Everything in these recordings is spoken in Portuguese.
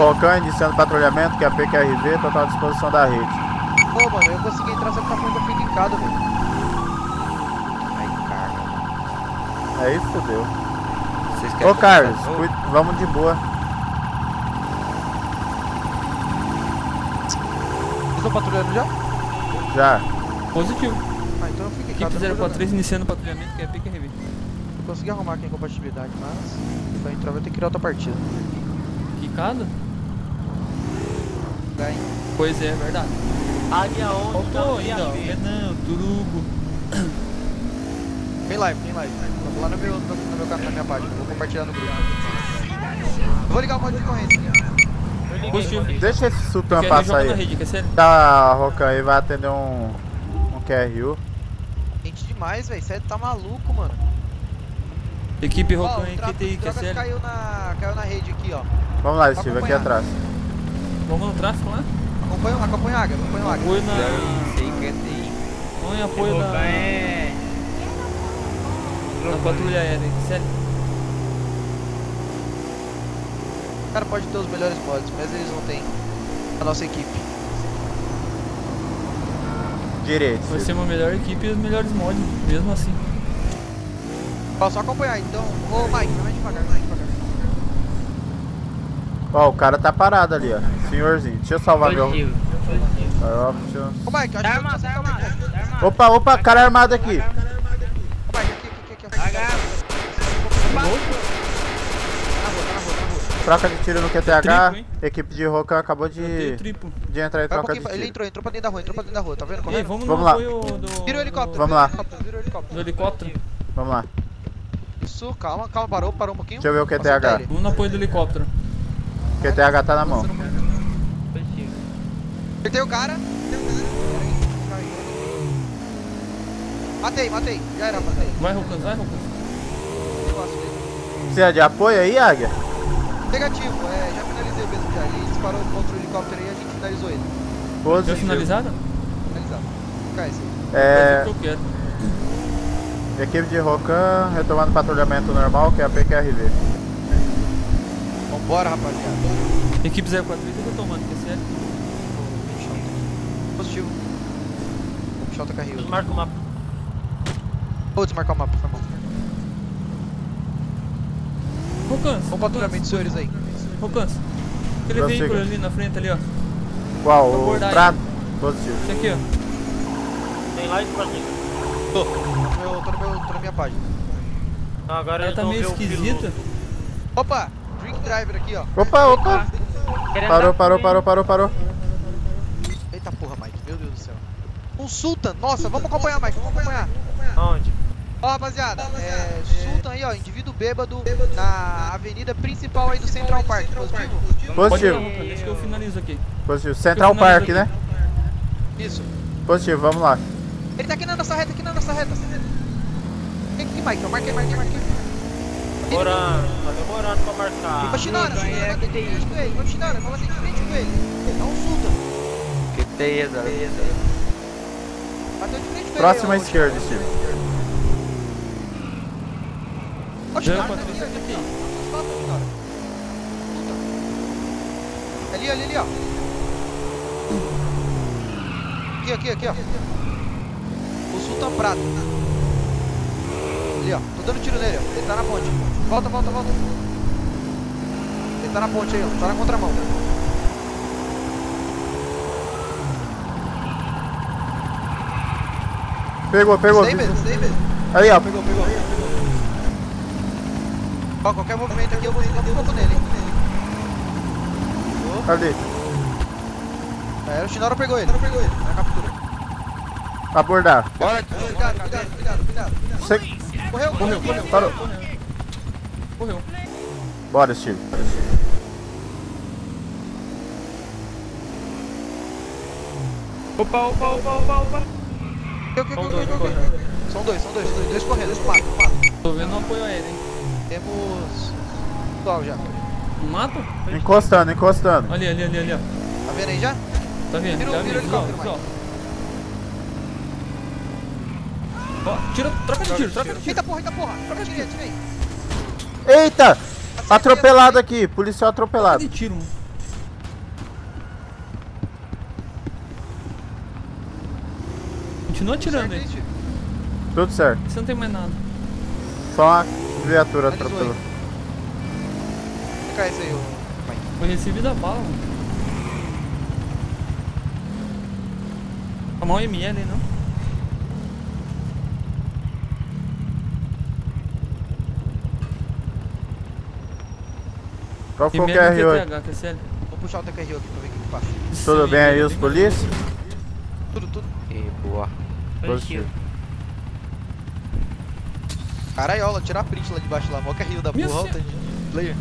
Rocan iniciando patrulhamento, que é a PQRV, total disposição da rede. Pô, mano, eu consegui entrar, só que tá falando que eu fui quicado, velho. Ai, carga. Aí fodeu. Vocês querem Ô Carlos, começar? vamos de boa. Vocês estão patrulhando já? Já. Positivo. Ah, então eu fui quicado. Equipe não tô 043 iniciando o patrulhamento, que é PQRV. Eu consegui arrumar aqui a incompatibilidade, mas pra entrar vai ter que criar outra partida. Quicado? Ganha. Pois é, verdade. Águia 11, Faltou ainda, ó. Renan, Turugo. Tem live. Vou lá no meu canal, na minha página. Vou compartilhar no grupo. Eu vou ligar o modo de corrente. Positivo. Deixa esse Sultan PQRV passar joga na aí. rede, quer ser? Tá, Rocan aí vai atender um QRU. Gente demais, velho. Você tá maluco, mano. Equipe Ó, Rocan o e QTI, quer Drogas ser? caiu na rede aqui, ó. Vamos lá, Steve, aqui acompanhar. atrás. Vamos no tráfico lá? Acompanha a águia, Apoio na... Sei que tem. Vamos em apoio na... Na patrulha aérea, sério. Cara, pode ter os melhores mods, mas eles não têm a nossa equipe. Direito. Vai ser Steve. uma melhor equipe e os melhores mods, mesmo assim. Posso só acompanhar, então. Ô, Mike, vai devagar. Ó, o cara tá parado ali, ó. Senhorzinho, deixa eu salvar meu. Positivo. Ó, deixa eu- Ô, Mike, acho Tá que armado, você tá calma aí. armado, tá armado. Opa, cara armado aqui. Ô, Mike, aqui. H. Tá na rua. Troca de tiro no QTH. Triplo, hein? Equipe de Rocan acabou Eu tenho de triplo. entrar em Vai um troca de pouquinho, ele tiro. entrou pra dentro da rua, tá vendo? Ei, Correndo? vamos Vamos no lá. apoio do... Vira o helicóptero, Vamos lá. vira o helicóptero. Do helicóptero. Vamos lá. Isso, calma, parou um pouquinho. Deixa eu ver o Vou soltar QTH. ele. Vamos no apoio do helicóptero. QTH tá na mão. Positivo. Acertei o cara. Matei. Já era, matei. Vai, Rocan, vai, Rocan. Negócio dele. Precisa de apoio aí, Águia? Negativo, já finalizei mesmo já. Ele disparou contra o helicóptero aí e a gente finalizou ele. Já Positivo. finalizado? Finalizado. Fica esse aí. É, É o que eu quero. equipe de Rocan retomando patrulhamento normal, que é a PQRV. Vambora, rapaziada. Equipe 043 eu tô tomando, quer ser? Positivo. Vou puxar o carrinho. Marca o mapa. Vou desmarcar o mapa, por favor. Rocans. Bom patrulhamento, senhores aí. Rocans. Aquele Prossiga. veículo ali na frente ali, ó. Qual? O Abordagem. prato? Positivo. Esse aqui, ó. Tem lá e pra cima. Tô na minha página. Então agora Ela eles tá vão meio ver o esquisita. piloto. Opa! Drink Driver aqui, ó. Opa! Querendo Parou. Eita porra, Mike. Meu Deus do céu. Um Sultan. Nossa, vamos acompanhar, Mike. Vamos acompanhar. Onde? Ó, rapaziada. Sultan aí, ó. Indivíduo bêbado na avenida principal aí do Central Park. Positivo? Pode ir, Positivo. Rocan, deixa que eu finalizo aqui. Positivo. Central Park, né? Isso. Positivo, vamos lá. Ele tá aqui na nossa reta, Vem aqui, Mike. Eu marquei. Demorando. Tá demorando pra marcar. Ô, Shinara, vai bater de frente com ele. Ô, Shinara, vai bater de frente com ele. É um Sultan. QTI, Zé. Bateu de frente com ele. Próxima ô, esquerda, Steve. Ô, Shinara, 043 aqui. Ali, ó. Aqui, ó. O Sultan Prata. Ali, ó. Tô dando tiro nele, ó. Ele tá na ponte. Volta. Ele tá na ponte aí, ó. Tá na contramão. Pegou. Isso daí mesmo. Aí, ó. Pegou. Ó, qualquer movimento aqui eu vou ficar um pouco nele, hein. Ali. O Shinara pegou ele. Na captura. Abordar. Bora, Cuidado. Você... Correu. Parou. Correu. Bora, Steve. Opa. São dois correndo, quatro. Tô vendo um apoio aéreo, hein. Temos... Qual já? Um mato? Encostando. Ali, ó. Tá vendo aí já? Tá vendo? Vira o Já vi, helicóptero, visual. Ó, troca de tiro. Eita porra. Atirei. Eita! Atropelado aqui. Policial atropelado. Troca de tiro, mano. Continua atirando aí. Certo, Tudo certo. Você não tem mais nada. Só uma viatura Finalizou atropelou. Fica esse aí, ô. Pai. Foi recebido a bala, mano. Tomar um ML, não? Qual foi o ML no QR8? QTH, QCL. Vou puxar o TKR aqui pra ver o que passa. Tudo bem aí, os polícia? Tudo. E boa. Positivo. Caralho, olha, tirar a print lá de baixo lá. Mó carrinho da Meu porra, Deus. alta de player.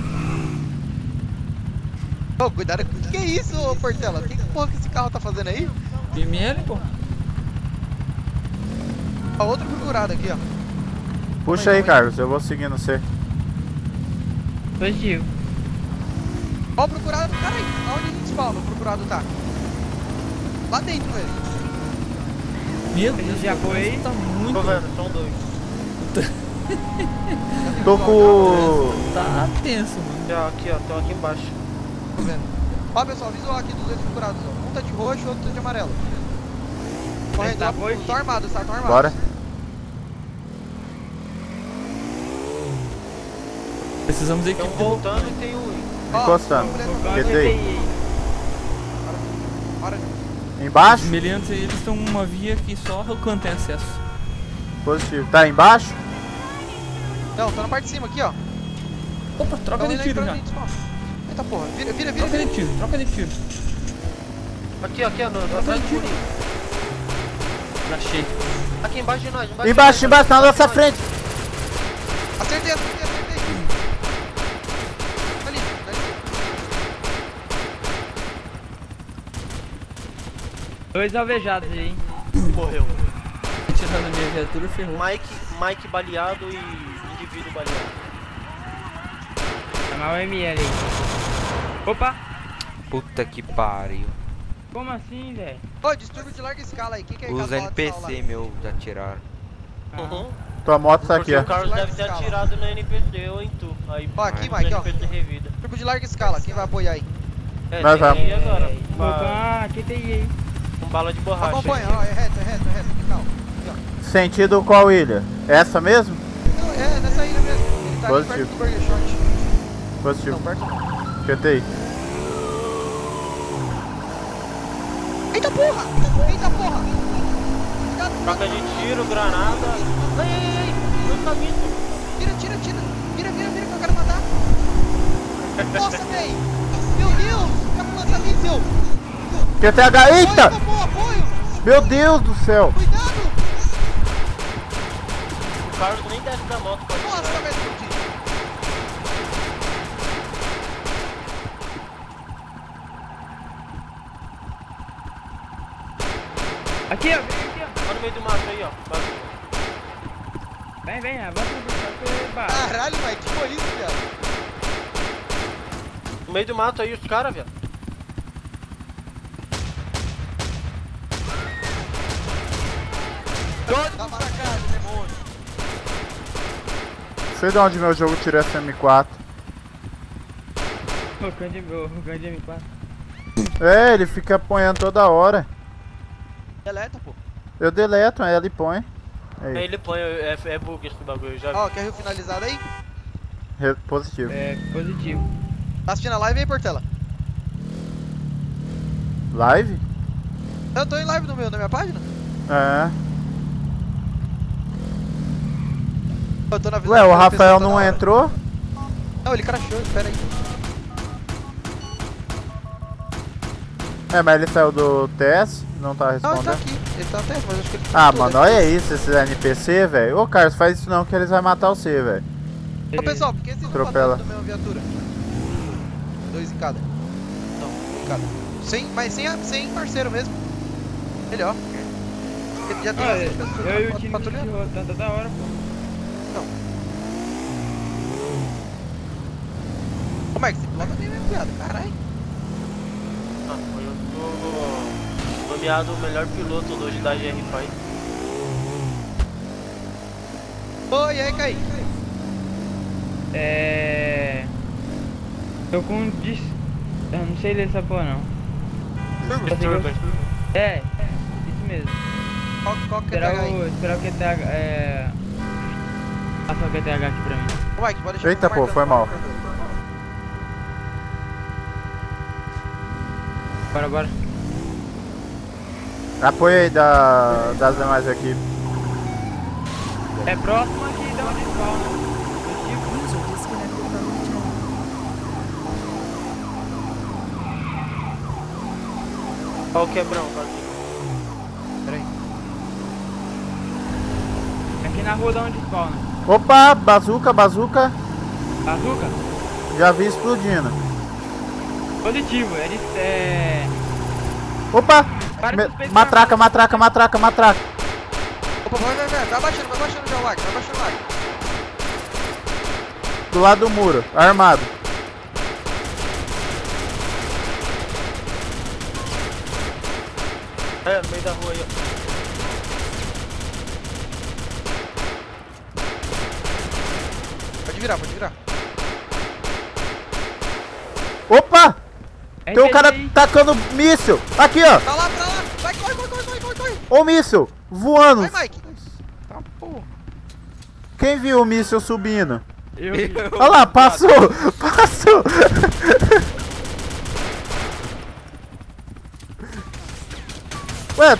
Ô, cuidado. Que é isso, ô Portela? Que porra que esse carro tá fazendo aí? ML, pô. Ó, outro procurado aqui, ó. Puxa aí, Carlos, eu vou seguindo você. Positivo. Ó o procurado, caralho. Aonde a gente spawna o procurado tá? Lá dentro, velho. Meu Ele Deus, já cara, foi? isso tá muito... Tô vendo, são dois. Tô com... Tá tenso, mano. Já, aqui, ó, estão aqui embaixo. Tô vendo. Ó, pessoal, visual aqui dos dois procurados, ó. Um tá de roxo, outro tá de amarelo. Correndo, tá ó, boi? tão armados, tá? Tão armados. Bora. Precisamos de Tem um equipe. voltando e tem um indo. Ó, Encostando. uma mulher Vou tá- colocar QTI. QTI. Bora. Os Embaixo? meliantes, eles estão numa via que só o canto tem acesso. Positivo. Tá embaixo? Não, tô na parte de cima aqui, ó. Opa, troca de tiro já. Eita porra, vira. Troca de tiro, troca de tiro. Aqui, ó, atrás do furinho. Achei. Aqui embaixo de nós, Embaixo, na nossa frente. Acertei. Ali. Dois alvejados aí, hein? Morreu. Tirando a minha viatura, ferrou. Mike baleado e indivíduo baleado. Chamar o ML aí. Opa! Puta que pariu. Como assim, velho? Ô, distúrbio de larga escala aí. Quem que é Os aquela NPC meu já tiraram. Uhum. Tua moto tá Porque aqui, ó. o Carlos deve ter atirado no NPC ou em tu. Aí, Ó, aqui, o Mike, ó. NPC revida. Distúrbio de larga escala. Quem vai apoiar aí? É, Nós tem vamos. aí agora. Vou colocar QTI aí. Com bala de borracha. Acompanha, aqui. ó. É reto. Aqui, calma. Aqui, ó. Sentido qual ilha? Essa mesmo? Não, é nessa ilha mesmo. Ele tá ali Positivo. perto do Burger Shot. Positivo. Não, perto não. QTI. Eita porra! Cuidado, Troca de tiro, granada. Ai. Dois caminhos. Vira, que eu quero matar. Nossa, véi! Meu Deus! O cara lança míssil! QTH, eita! Apoio! Meu Deus do céu! Cuidado! O Carlos nem desce da moto pra Nossa, atirar. vai explodir! Aqui, ó. Vem aqui, ó. Olha no meio do mato aí, ó. Bagulho. Vem, avança no buscar barra. Caralho, velho, que foi isso, viado? No meio do mato aí, os caras, velho. Dá uma sacada, demônio. Sei de onde meu jogo tirou essa M4. O Candy M4. É, ele fica apanhando toda hora. Deleta, pô. Eu deleto, aí ele põe. Aí Aí, ele põe, é bug esse bagulho, eu já vi. Ó, quer rio finalizado aí? positivo. É, positivo. Tá assistindo a live aí, Portela? Live? Eu tô em live na minha página? É. Eu tô na Ué, o Rafael tá não na hora. entrou? Não, ele crashou, espera aí. É, mas ele saiu do TS, não tá Não, ele tá respondendo. aqui. Ele tá até, mas acho que ele Ah, voltou, mano, deve olha ter- isso, esses NPC, velho. Ô, Carlos, faz isso não que eles vão matar você, velho. Ô, pessoal, por que vocês estão Atropela. matando da mesma viatura? Dois em cada. Não, um em cada. Mas sem parceiro mesmo. Ele, ó. Ele já tem Ah, as pessoas eu e o time de patrulhando. rota, tá da hora, pô. Como é que você pilota bem mesmo, viado? Caralho. Ah, eu tô nomeado o melhor piloto hoje da GR Fight. Oi, e aí, Caí? Tô com um eu não sei ler essa porra não. Turbo. É, isso mesmo. Qual que é a TH aí? Esperar o QTH, Passa o QTH aqui pra mim. Ô, Mike, pode deixar. Eita, pô, foi mal. Bora. Apoio aí das demais equipes. É próximo aqui da onde spawna. Olha o quebrão, tá aqui. Pera aí. Aqui na rua da onde spawna. Opa, bazuca. Bazuca? Já vi explodindo. Positivo, eles Opa! Para suspeito Matraca. Opa, vai abaixando já o lag, vai abaixando o lag. Do lado do muro, armado. É, no meio da rua aí, ó. Pode virar. Opa! É Tem um esse cara aí. tacando míssil. Aqui, ó. Tá lá. Vai, corre. Ó o míssil voando. Vai, Mike. Tá, porra. Quem viu o míssil subindo? Eu Olha lá, passou. Ué,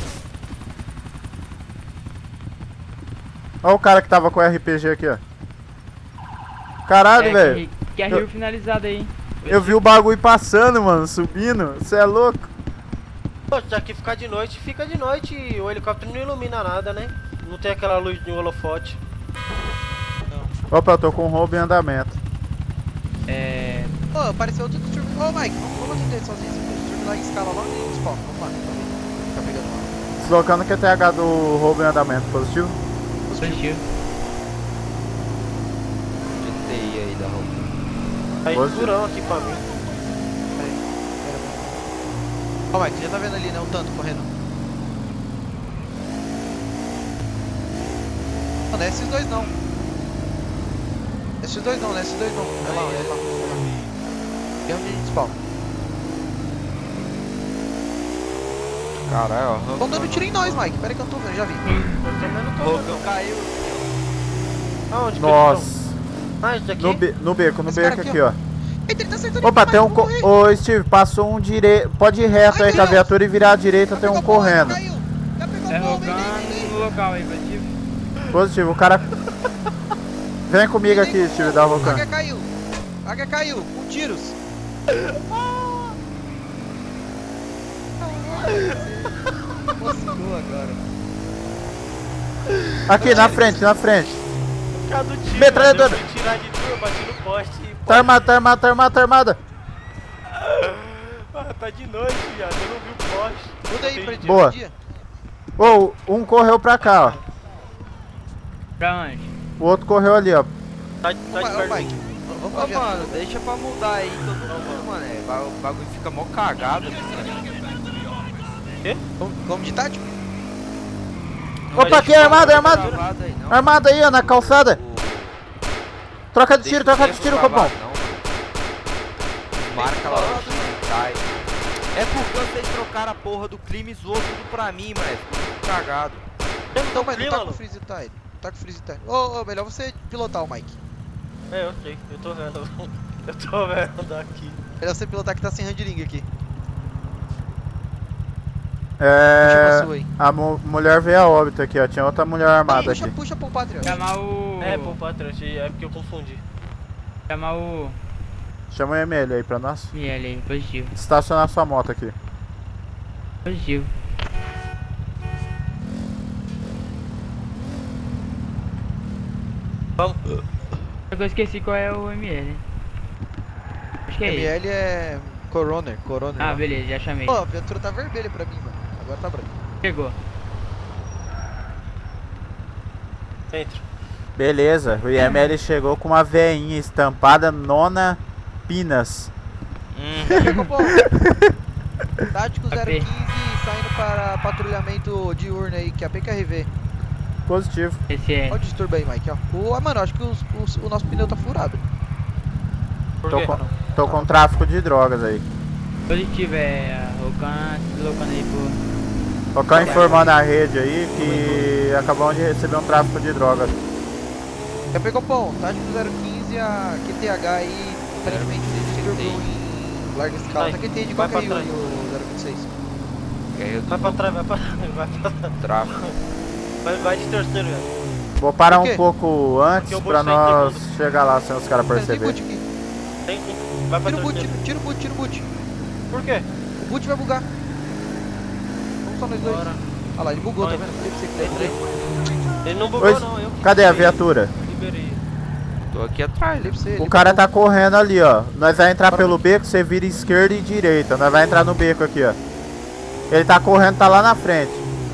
Olha o cara que tava com o RPG aqui, ó. Caralho, velho. Que é rio finalizado aí. Eu vi o bagulho passando, mano, subindo. Você é louco? Pô, já que fica de noite e o helicóptero não ilumina nada, né? Não tem aquela luz de holofote. Opa, eu tô com um roubo em andamento. Ô, apareceu outro disturbo. Ô, Mike, vamos atender sozinho. O disturbo lá em escala logo em spawn. Vamos lá. Tá pegando lá. Deslocando o QTH do roubo em andamento, positivo? Positivo. GTI aí da roupa. Tá Você- escurão aqui pra mim. Ó, Mike, já tá vendo ali, né? O tanto correndo. Não é esses dois não. Esses dois não. É lá. É onde a gente spawn. Caralho, ó. Tão dando tiro em nós, Mike. Pera aí que eu não tô vendo, já vi. Eu também não tô vendo. Caiu. Aonde que Nossa. eles estão? Ah, esse daqui? No beco Esse cara aqui, aqui, ó. Eita, ele tá acertando Opa, aqui, tem um. Mike, eu vou morrer. Ô, Steve, passou um direito. Pode ir reto Ai, aí com a Deus. viatura e virar à direita, Já tem um pegou a bola, correndo. caiu. Já pegou É a bola, vem. rocando no local aí, positivo. Positivo, o cara. Vem comigo aqui, Steve, da Rocan. Águia caiu, com tiros. Moscou agora. Aqui, na frente. Por causa do tiro, Metralhadora. mano, eu fui tirar de tu, eu bati no poste e... Tá armada. Ah, tá de noite, viado, eu não vi o poste. Muda aí pra dia. Boa. Pra dia. Ô, um correu pra cá, ó. Pra onde? O outro correu ali, ó. Tá de Ô, perto. Mike, vamos Ô, pra viatura. mano, deixa pra mudar aí todo mundo, mano. O bagulho fica mó cagado, mano. Vamos de tático? Opa, aqui, armado. Travado aí, não. Armado aí, ó, na calçada. O- Troca de tiro, Deixa o tempo Copom. travado, não, mano. Marca lá o cai. É porque vocês trocaram a porra do clima e zoou tudo pra mim, moleque. Ficou tudo cagado. Então, mas não clima, tá com Lu? freeze tire. Tá com freeze tire. Ô, melhor você pilotar o Mike. É, eu sei, eu tô vendo. Eu tô vendo aqui. Melhor você pilotar que tá sem handling aqui. Puxa uma sua aí. A mulher veio a óbito aqui, ó. Tinha outra mulher armada aqui. Puxa pro Patriot. Chamar o... É, pô, patrão, é porque eu confundi. Chamar o... Chama o ML aí pra nós. ML aí, positivo. Estacionar sua moto aqui. Positivo. Vamos. Só que eu esqueci qual é o ML. Acho que é ele. ML é Coroner. Ah, beleza, já chamei. Pô, a viatura tá vermelha pra mim, mano. Agora tá branca. Chegou. Entra. Beleza, o IML chegou com uma veinha estampada Nona Pinas. Chegou bom. Tático AP. 015 saindo para patrulhamento diurno aí, que é a PQRV. Positivo. Esse é. Olha o distúrbio aí, Mike, ó. Mano, acho que o nosso pneu tá furado. Por Tô quê? tô com tráfico de drogas aí. Positivo, é. Rocan se deslocando aí pro... Tocar informando a rede aí que acabamos de receber um tráfico de drogas. Já pegou pão, Tático 015, a QTH aí, aparentemente distribuiu em larga escala. Tá QT de Vai qualquer pra aí, trás. o 026. Vai pra trás, vai pra trás. Tráfico. Vai de terceiro, velho. Vou parar Por quê? um pouco antes Porque eu vou pra sair em nós segundo. chegar lá sem os caras Tem perceberem. boot aqui. Tem sim. Vai pra Tira o boot, terceiro. tira o boot, tira o boot. Por quê? O boot vai bugar. Vamos só nós dois. Bora. Olha lá, ele bugou, tá Vai. vendo? Falei pra você que Entrei. deu. Ele não bugou Oi, não, eu que cadê a liberei. viatura? Liberei. Tô aqui atrás. Falei pra você, O ele cara bugou. tá correndo ali, ó. Nós vai entrar Bora. pelo beco, você vira esquerda e direita. Nós vai entrar no beco aqui, ó. Ele tá correndo, tá lá na frente.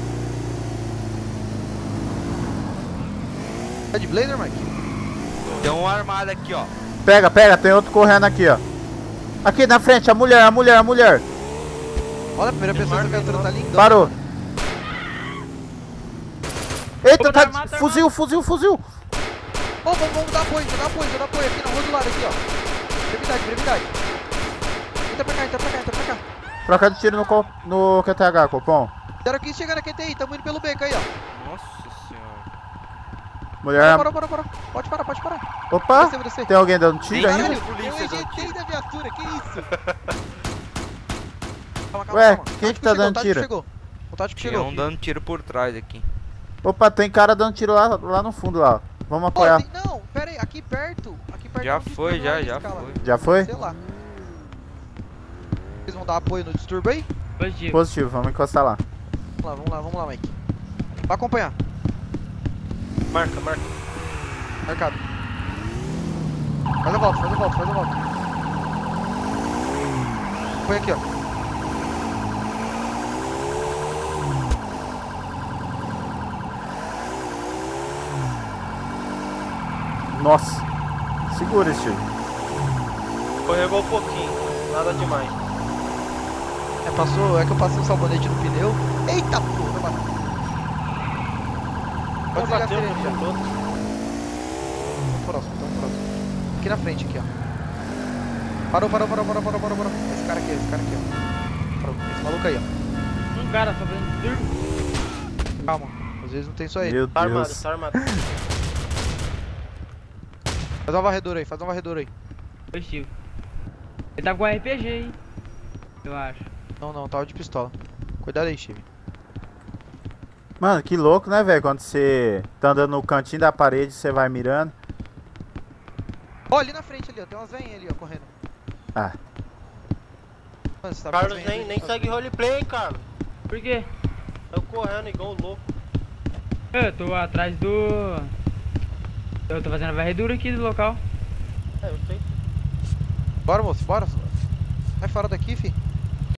Tá de blazer, Mike? Tem um armado aqui, ó. Pega, pega, tem outro correndo aqui, ó. Aqui na frente, a mulher. Olha, a primeira pessoa dessa viatura tá lindona. Parou. Eita, Vou tá. dar mata, Fuzil. Ô, vamos dar apoio aqui na rua do lado, aqui, ó. Brevidade. Entra pra cá. Troca de tiro no QTH, Copom. 015 chegando aqui, QTI, tamo indo pelo beco aí, ó. Nossa senhora. Mulher. Parou. Pode parar. Opa, Descer. tem alguém dando tiro aí? Caralho, polícia eu dando ejetei tiro. da viatura, que isso? Calma. Ué, O quem que tático tá chegou, dando o tático tiro? chegou. O tático Tinha chegou. um dando tiro por trás aqui. Opa, tem cara dando tiro lá no fundo, lá. Vamos Pô, apoiar. não, pera aí, aqui perto. Já tem um foi, distúrbio lá já na escala. foi. Já foi? Sei lá. Vocês vão dar apoio no distúrbio aí? Positivo. Positivo, vamos encostar lá. Vamos lá, Mike. Vai acompanhar. Marca. Marcado. Faz a volta. Põe aqui, ó. Nossa. Segura, Steve. Corregou um pouquinho. Nada demais. É que eu passei um sabonete no pneu. Eita porra, mano. Pode desligar a Bateu, sirene já. puxou todo. Tamo próximo. Aqui na frente, aqui, ó. Parou. Esse cara aqui, ó. Parou. Esse maluco aí, ó. Um cara sobrando turbo. Calma. Às vezes não tem só ele. Meu Tá armado, Deus. tá armado. Faz uma varredura aí. Positivo. Ele tá com RPG, hein? Eu acho. Não, tava de pistola. Cuidado aí, Steve. Mano, que louco, né, velho? Quando você tá andando no cantinho da parede, você vai mirando. Ó, ali na frente ali, ó. Tem umas veinhas ali, ó, correndo. Ah. Mano, você tá Carlos vendo as veinhas nem ali? segue roleplay, hein, Carlos. Por quê? Eu correndo igual um louco. Eu tô atrás do... Eu tô fazendo a varredura aqui do local. É, eu sei. Bora, moço, bora. Sai fora daqui, fi.